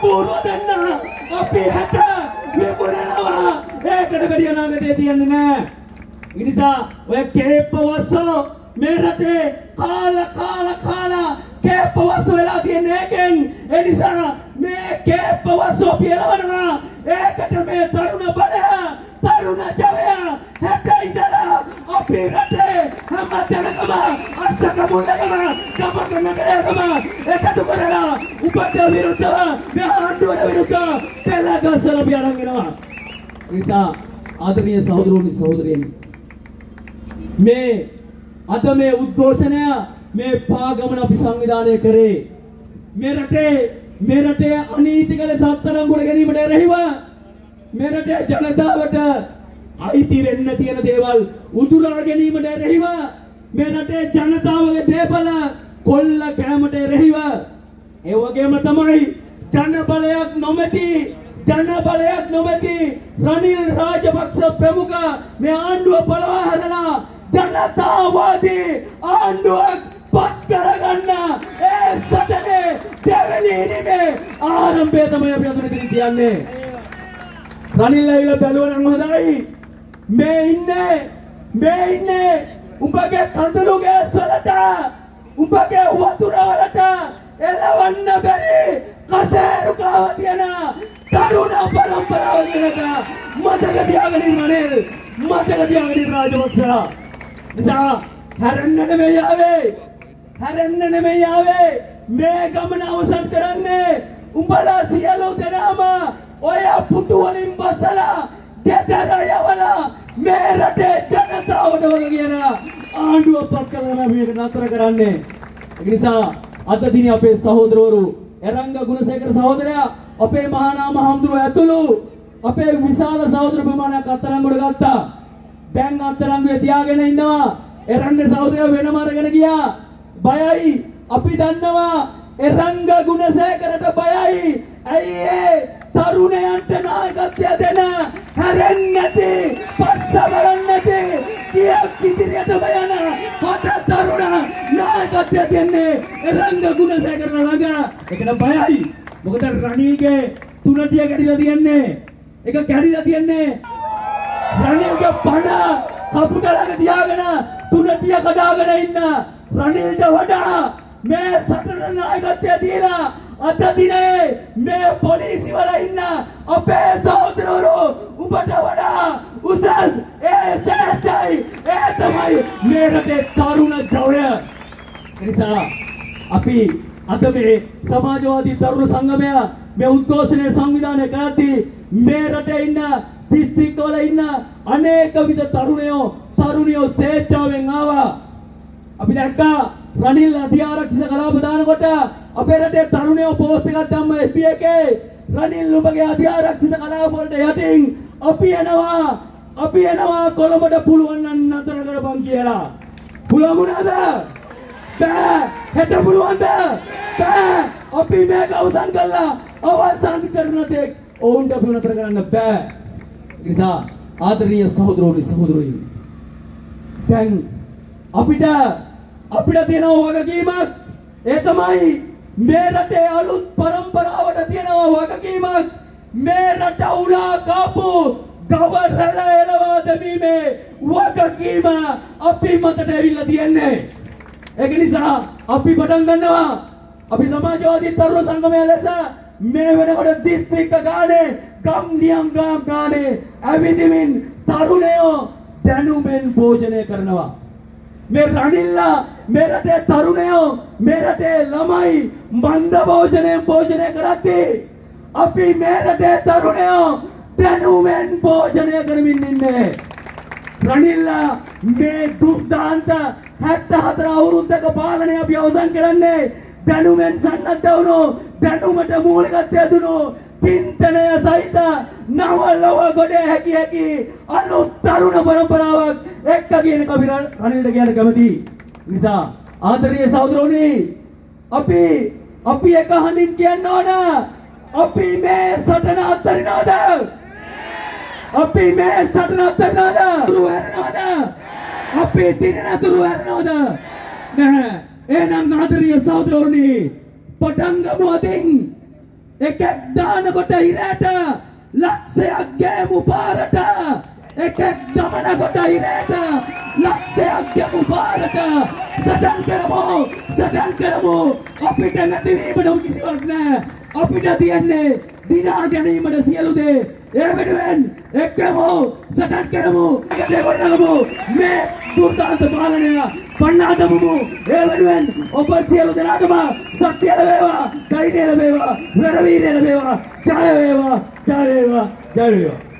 බෝරුව දෙන්න අපි හැට විකුණනවා ඒකට වැඩි අනාගතේ තියන්නේ නැහැ. ඒ නිසා ඔය කේපවස්සෝ මේ රටේ කාලා කේපවස්සෝ වෙලා තියෙන එකෙන් ඒ නිසා මේ කේපවස්සෝ පියලවනවා ඒකට මේ තරුණ බලය තරුණ ජවය හැට ඉඳලා අපි රටේ හැම තැනකම අස්සක මුල්ලකම කපක නගරයකම එකතු කරලා උපට විරුද්ධව මේ ආණ්ඩුවට විරුද්ධව පෙළගස්සලා අපි අරන් එනවා. ඒ නිසා ආදරණීය සහෝදරෝනි සහෝදරියනි මේ අද මේ උද්ඝෝෂණය මේ පාගමන අපි සංවිධානය කරේ මේ රටේ අනීතික ලෙස අත්අඩංගුවට ගැනීමට එරෙහිව මේ රටේ ජනතාවට අයිති වෙන්න තියෙන දේවල් උදුරා ගැනීමට එරෙහිව මේ රටේ ජනතාවගේ දේපල කොල්ල කෑමට එරෙහිව ඒ වගේම තමයි ජන බලයක් නොමැති රනිල් රාජපක්ෂ ප්‍රමුඛ මේ ආණ්ඩුව පළවා හැරලා ජනතාවාදී ආණ්ඩුවක් පත් කරගන්න ඒ සටනේ දෙවෙනි ඉනිමේ ආරම්භය තමයි අපි අද මෙතන කියන්නේ. රනිල් ඇවිල්ලා බැලුවා නම් හොඳයි. මේ ඉන්නේ උඹගේ කඳුළු ගෑස් වලට උඹගේ වතුර වලට එලවන්න බැරි කසේරුකාව තියෙන තරුණ පරම්පරාව කියනක මතක තියාගන්න රනිල් මතක තියාගන්න රාජපක්ෂලා. නිසා හැරෙන්න නෙමෙයි ආවේ මේ ගමන අවසන් කරන්නේ උඹලා සියලු දෙනාම ඔය පුතු වලින් බසලා ගෙදර යවලා මේ රටේ ජනතාවට වගේ කියන ආණ්ඩුව පත් කරලා මේක නතර කරන්නේ. ඒ නිසා අද දිනේ අපේ සහෝදරවරු එරංග ගුණසේකර සහෝදරයා අපේ මහානාම හඳුරු ඇතුළු අපේ විශාල සහෝදර ප්‍රමාණයක් අත්අඩංගුවට ගත්තා. දැන් අත්අඩංගුවේ තියාගෙන ඉන්නවා. එරංග සහෝදරයා වෙනම අරගෙන ගියා. බයයි අපි දන්නවා එරංග ගුණසේකරට බයයි. ඇයි ඒ තරුණයන්ට නායකත්වය දෙන හැරෙන්නේ නැති පස්ස බලන්නේ නැති කියක් ඉදිරියට බයන හොඳ තරුණ නායකත්වය දෙන්නේ එරංග ගුණසේකර ළඟ. ඒකට බයයි. මොකද රනිල්ගේ තුනටිය කැඩිලා තියන්නේ. ඒක කැඩිලා තියන්නේ රනිල්ගේ පණ කපුට ළඟ තියාගෙන තුනටිය කඩාගෙන ඉන්න රනිල්ට වඩා මේ සටන නායකත්වය දීලා අද දිනේ මේ පොලිසි වල ඉන්න අපේ සහෝදරවරු උඹට වඩා උසස් ශ්‍රේෂ්ඨයි ඒ තමයි මේ රටේ තරුණ ජවය. ඒ නිසා අපි අද මේ සමාජවාදී තරුණ සංගමය මේ උද්ඝෝෂණයේ සංවිධානය කරද්දී මේ රටේ ඉන්න දිස්ත්‍රික්ක වල ඉන්න අනේක විද තරුණියෝ ස්වේච්ඡාවෙන් ආවා. අපි දැක්කා රනිල් අධිආරක්ෂිත කලාප දානකොට අපේ රටේ තරුණයෝ පෝස්ට් එකක් දැම්ම FB එකේ රනිල් ඔබගේ අධිආරක්ෂිත කලාප වලට යටින් අපි එනවා කොළඹට පුළුවන් නම් නතර කරපන් කියලා. පුළුවන් වුණාද? බෑ. හෙට පුළුවන්ද? බෑ. අපි මේක අවසන් කළා. අවසන් කරන තෙක් ඕන්ට අපි නතර කරන්න බෑ. ඒ නිසා ආදරණීය සහෝදරයනි දැන් අපිට තියෙන වගකීමක් ඒ තමයි මේ රටේ අලුත් පරම්පරාවට තියෙන වගකීමක් මේ රට උලා කාපු ගව රැළ එලවා දැමීමේ වගකීම අපි මතට ඇවිල්ලා තියෙන්නේ. ඒක නිසා අපි පටන් ගන්නවා අපි සමාජවාදී තරුණ සංගමය ලෙස මේ වෙනකොට දිස්ත්‍රික්ක ගානේ ගම් නියම් ගානේ ඇවිදිමින් තරුණයෝ දැනුමෙන් පෝෂණය කරනවා. මේ රනිල්ලා මේ රටේ තරුණයෝ මේ රටේ ළමයි මන්ද භෝජනයෙන් පෝෂණය කරද්දී අපි මේ රටේ තරුණයෝ දැනුමෙන් පෝෂණය කරමින් ඉන්නේ. රනිල්ලා මේ දුක්දාන්ත 74 අවුරුද්දක පාලනය අපි අවසන් කරන්නේ දැනුමෙන් සන්නද්ධ වුණු දැනුමට මූලිකත්වය දුණු චින්තනය සහිත නව ලව ගොඩ හැකි අලුත් තරුණ පරම්පරාවක් එක්ක කියන කවි රනිල්ට කියන කැමති නිසා ආදරණීය සහෝදරෝනි අපි එක හඳින් කියන්න ඕන අපි මේ සටන අත්හරිනවද? අපි මේ සටන අත්හරිනවද? අපි දිනන තුරු හැරෙනවද? නැහැ. එහෙනම් ආදරණීය සහෝදරෝනි පටන් ගමු අදින් එකෙක් දානකොට ඉරට ලක්ෂයක් ගෑමු පාරට එකෙක් දමනකොට ඉරට ලක්ෂයක් ගෑමු පාරට සටන් කරමු අපිට නැතිවීමට කිසිවක් නැහැ අපිට තියන්නේ දිනා ගැනීමට සියලු දේ ඒ වෙනුවෙන් එක්කම සටන් කරමු දෙවොන්නගමු මේ දුර්දාන්ත පාලනය පන්නාදමු ඒ වෙනුවෙන් ඔබ සියලු දෙනාටම ශක්තිය ලැබේවා ධෛර්යය ලැබේවා වීරිය ලැබේවා ජය වේවා ජය වේවා ජය වේවා